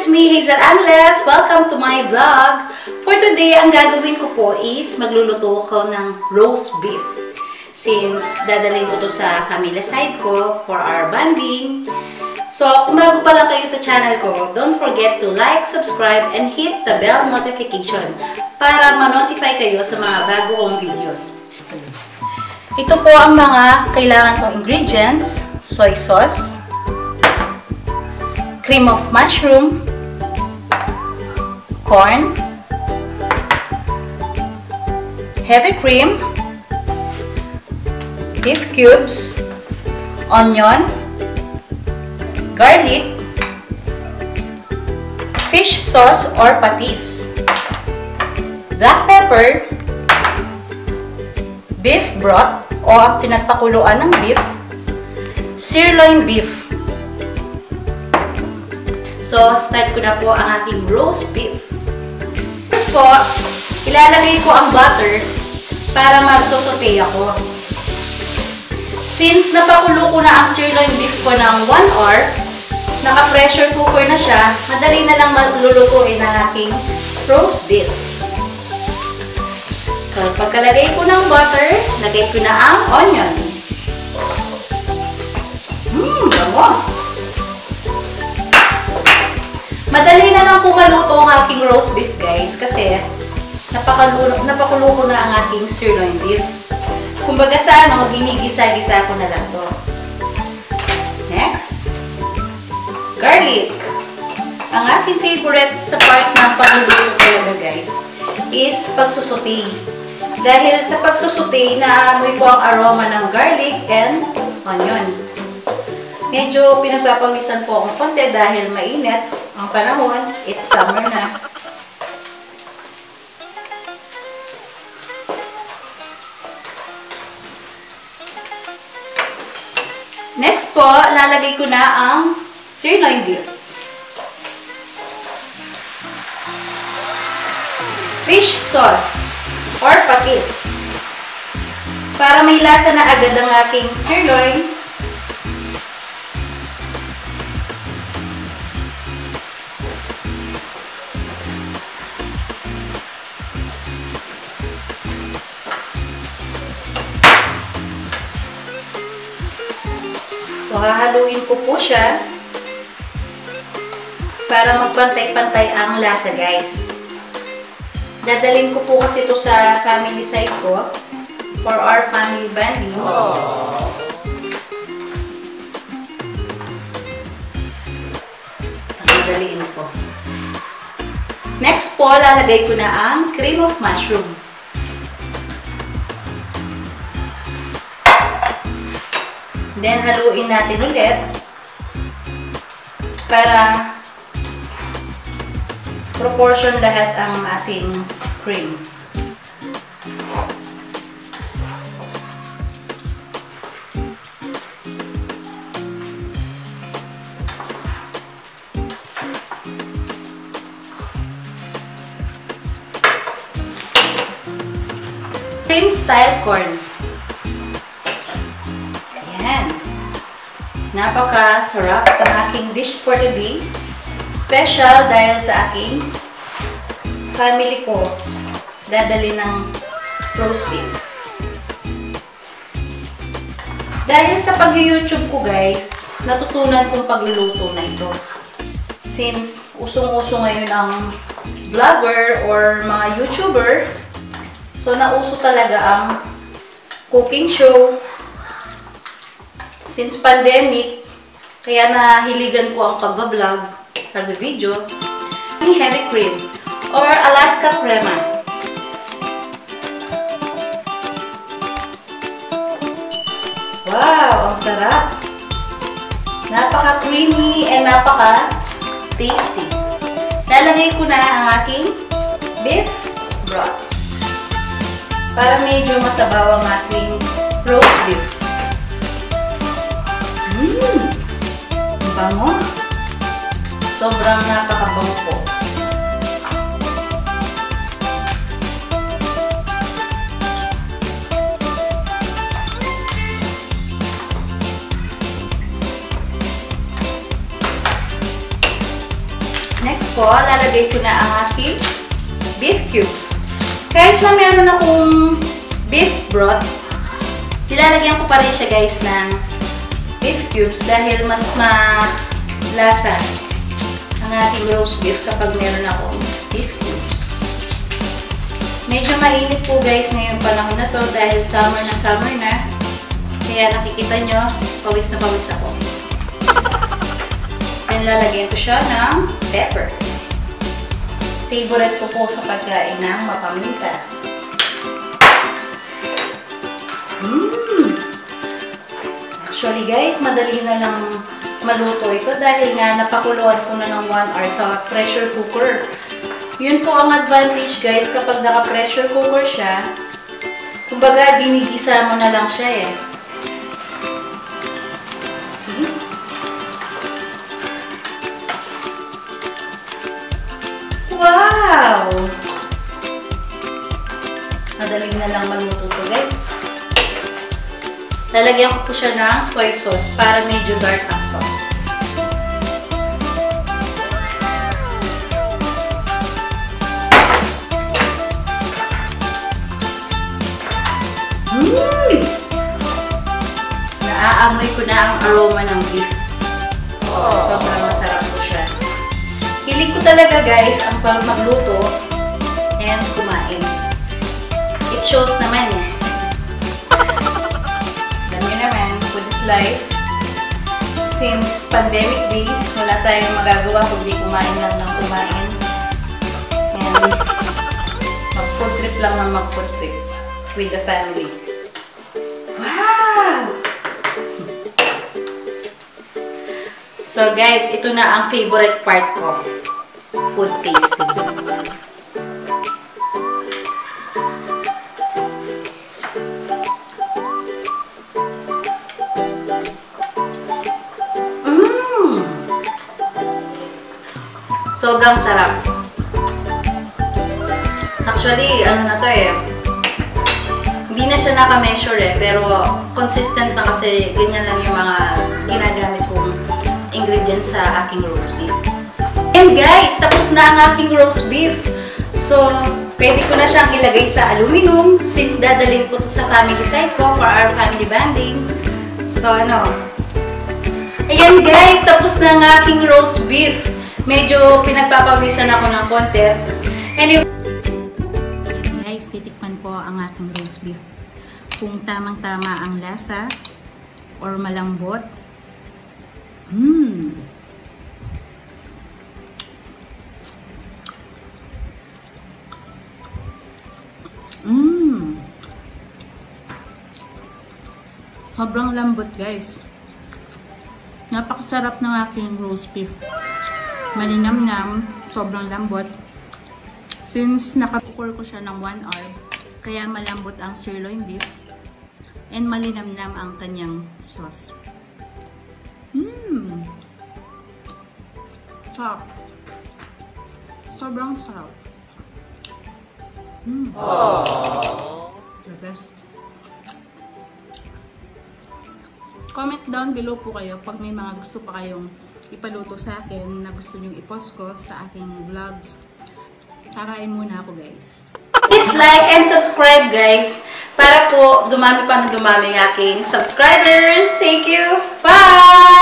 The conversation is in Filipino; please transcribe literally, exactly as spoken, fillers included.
It's me, Hazel Angles. Welcome to my vlog. For today, ang gagawin ko po is magluluto ko ng roast beef. Since dadalhin ko to sa family side ko for our bonding. So, kung bago pa lang kayo sa channel ko, don't forget to like, subscribe, and hit the bell notification para ma-notify kayo sa mga bago kong videos. Ito po ang mga kailangan kong ingredients. Soy sauce, cream of mushroom, corn, heavy cream, beef cubes, onion, garlic, fish sauce or patis, black pepper, beef broth o ang pinagpakuluan ng beef, sirloin beef. So, start ko na po ang aking roast beef. First po, ilalagay ko ang butter para magsosote ako. Since napakulo ko na ang sirloin beef ko ng one hour, naka-pressure cooker na siya, madali na lang malulutuin ang aking roast beef. So, pagkalagay ko ng butter, lagay ko na ang onion. Mmm, bango! Madali na lang po maluto ang aking roast beef, guys, kasi napakulo, napakulo ko na ang aking sirloin beef. Kumbaga sa ano, ginigisa-gisa ko na lang to. Next, garlic. Ang aking favorite sa part ng pagluluto talaga, guys, is pagsusote. Dahil sa pagsusote, naamoy ko ang aroma ng garlic and onion. Medyo pinagpapawisan po akong konti dahil mainit ang panahon. It's summer na. Next po, lalagay ko na ang sirloin beef. Fish sauce or patis. Para may lasa na agad ang aking sirloin. So, hahaluin ko po siya para magpantay-pantay ang lasa, guys. Dadalhin ko po kasi ito sa family side ko for our family bonding. Dadalhin ko. Next po, lalagay ko na ang cream of mushroom. Then, haluin natin ulit para proportion lahat ang ating cream. Cream style corn. Napaka-sarap ang aking dish for today. Special dahil sa aking family ko dadali ng roast beef. Dahil sa pag-YouTube ko, guys, natutunan kong pagluluto na ito. Since usong-uso ngayon ang vlogger or mga YouTuber, so nauso talaga ang cooking show. Since pandemic, kaya nahiligan ko ang pagbablog, pag-video, ng heavy cream or Alaska crema. Wow! Ang sarap! Napaka-creamy and napaka-tasty. Lalagay ko na ang aking beef broth para medyo masabaw ang aking roast beef. Mmm! Bango! Sobrang napakabango po. po, lalagay ko na ang aking beef cubes. Kahit na meron akong beef broth, nilalagyan ko pa rin siya guys ng beef cubes dahil mas malasa ang ating roast beef kapag meron akong beef cubes. Medyo mainit po guys ngayong panahon na to dahil summer na summer na. Kaya nakikita nyo, pawis na pawis ako. Then lalagyan ko siya ng pepper. Favorite ko po sa pagkain ng mapaminta. Mmm! Actually guys, madali na lang maluto ito dahil nga napakuluan ko na ng one hour sa pressure cooker. Yun po ang advantage guys kapag naka-pressure cooker siya. Kumbaga, ginigisa mo na lang siya eh. See? Wow! Madali na lang maluto to guys. Lalagyan ko po siya ng soy sauce para medyo dark ang sauce. Mmm! Naaamoy ko na ang aroma ng beef. Oh, sobrang masarap po siya. Hilig ko talaga guys ang magluto and kumain. It shows naman eh. Alam nyo naman, food is life. Since pandemic days, wala tayong magagawa kundi kumain lang ng kumain. And mag-food trip lang ng mag-food trip with the family. Wow! So guys, ito na ang favorite part ko. Food tasting. Mmm! Sobrang sarap. Actually, ano na to eh. Hindi na siya naka-measure eh, pero consistent na kasi ganyan lang yung mga ginagamit kong ingredients sa aking roast beef. And guys, tapos na ang aking roast beef. So, pwede ko na siyang ilagay sa aluminum since dadalhin ko to sa family side ko for our family bonding. So, ano. Ayan guys, tapos na ang aking roast beef. Medyo pinagpapawisan ako ng konti. Anyway, guys, titikman ko ang aking roast beef. Kung tamang-tama ang lasa or malambot. Hmm. Mmm. Sobrang lambot guys. Napakasarap ng aking roast beef. Malinamnam, sobrang lambot. Since naka-cook ko siya ng one hour, kaya malambot ang sirloin beef and malinamnam ang kanyang sauce. Mmm. Sarap. Sobrang sarap. Mm. The best. Comment down below po kayo pag may mga gusto pa kayong ipaluto sa akin na gusto nyong i-post ko sa aking vlogs. Kakain muna ako guys. Please like and subscribe guys para po dumami pa na dumami ang aking subscribers. Thank you. Bye!